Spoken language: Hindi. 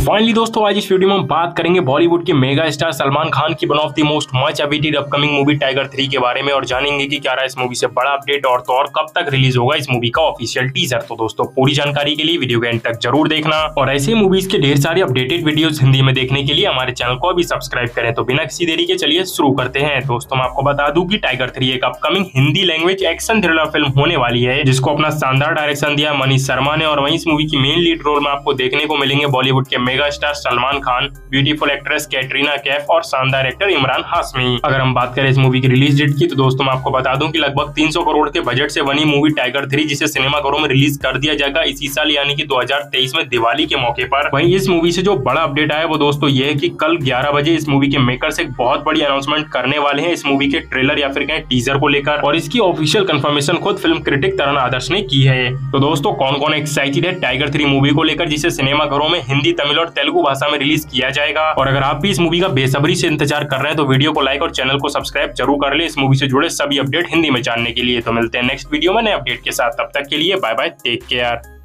फाइनली दोस्तों आज इस वीडियो में हम बात करेंगे बॉलीवुड के मेगा स्टार सलमान खान की one of the most much awaited upcoming movie Tiger 3 के बारे में और जानेंगे कि क्या रहा इस मूवी से बड़ा अपडेट और तो और कब तक रिलीज होगा इस मूवी का ऑफिशियल टीजर। तो दोस्तों पूरी जानकारी के लिए वीडियो के एंड तक जरूर देखना और ऐसे मूवीज के ढेर सारे अपडेटेड वीडियोस हिंदी में देखने के लिए हमारे चैनल को अभी सब्सक्राइब करें। तो बिना किसी देरी के चलिए शुरू करते हैं। दोस्तों मैं आपको बता दूं कि टाइगर 3 एक upcoming Hindi language action thriller film होने वाली है जिसको अपना शानदार डायरेक्शन दिया मनीष शर्मा ने और वहीं इस मूवी की मेन लीड रोल में आपको देखने को मिलेंगे बॉलीवुड के mega star Salman Khan, beautiful actress Katrina Kaif और शानदार एक्टर इमरान हाशमी। अगर हम बात करें इस मूवी की रिलीज डेट की तो दोस्तों मैं आपको बता दूं कि लगभग 300 करोड़ के बजट से बनी मूवी टाइगर 3 जिसे सिनेमाघरों में रिलीज कर दिया जाएगा इसी साल यानी कि 2023 में दिवाली के मौके पर। वहीं इस मूवी से जो बड़ा अपडेट आया वो दोस्तों ये है कि कल 11 बजे इस मूवी के मेकर्स एक बहुत बड़ी अनाउंसमेंट करने वाले हैं इस मूवी के ट्रेलर या फिर कहें टीजर को लेकर और इसकी ऑफिशियल कंफर्मेशन खुद फिल्म क्रिटिक तरण आदर्श ने की है। तो दोस्तों कौन कौन एक्साइटेड है टाइगर 3 मूवी को लेकर जिसे सिनेमाघरों में हिंदी, तमिल और तेलुगु भाषा में रिलीज किया जाएगा। और अगर आप भी इस मूवी का बेसब्री से इंतजार कर रहे हैं तो वीडियो को लाइक और चैनल को सब्सक्राइब जरूर कर ले इस मूवी से जुड़े सभी अपडेट हिंदी में जानने के लिए। तो मिलते हैं नेक्स्ट वीडियो में नए अपडेट के साथ, तब तक के लिए बाय बाय, टेक केयर।